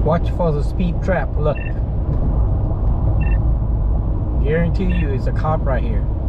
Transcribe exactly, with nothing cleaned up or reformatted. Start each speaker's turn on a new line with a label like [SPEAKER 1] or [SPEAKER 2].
[SPEAKER 1] Watch for the speed trap. Look. Guarantee you it's a cop right here.